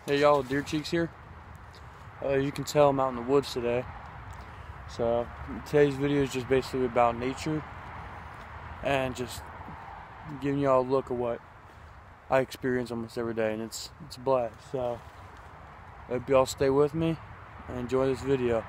Hey y'all, Deer Cheeks here. You can tell I'm out in the woods today. So today's video is just basically about nature and just giving y'all a look at what I experience almost every day, and it's a blast. So I hope y'all stay with me and enjoy this video.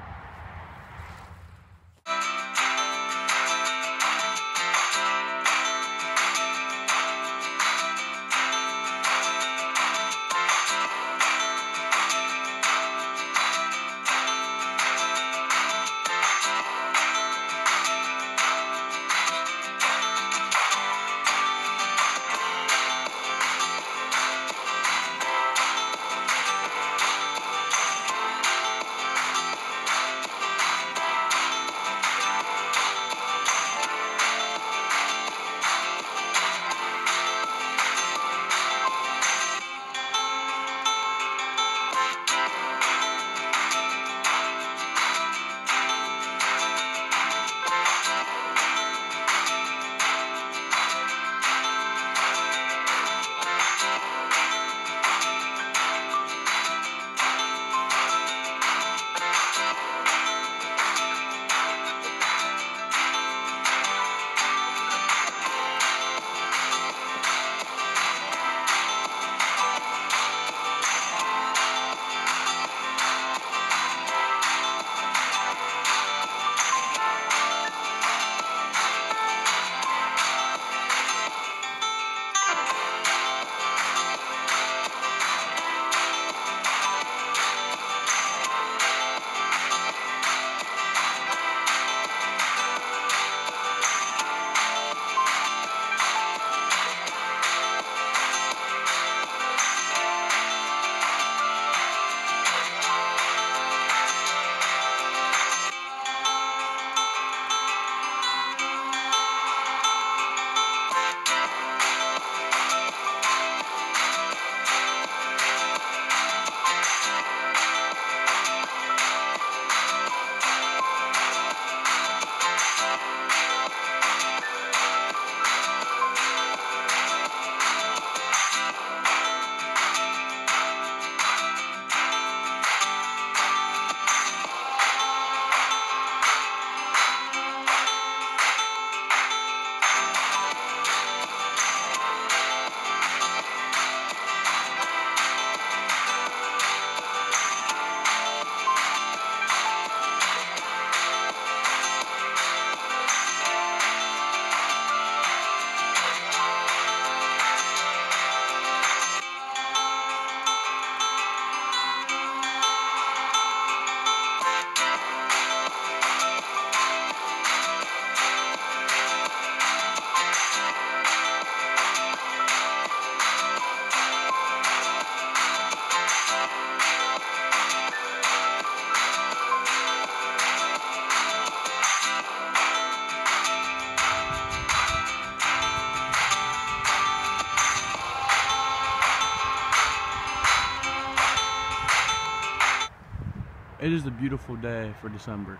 It is a beautiful day for December.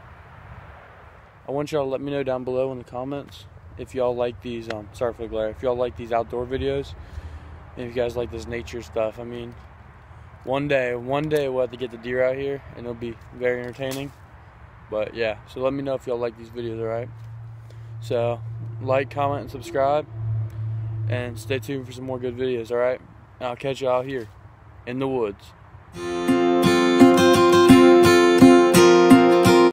I want y'all to let me know down below in the comments if y'all like these, sorry for the glare, if y'all like these outdoor videos, and if you guys like this nature stuff. I mean, one day we'll have to get the deer out here, and it'll be very entertaining. But yeah, so let me know if y'all like these videos, alright? So, like, comment, and subscribe, and stay tuned for some more good videos, alright? And I'll catch y'all out here in the woods.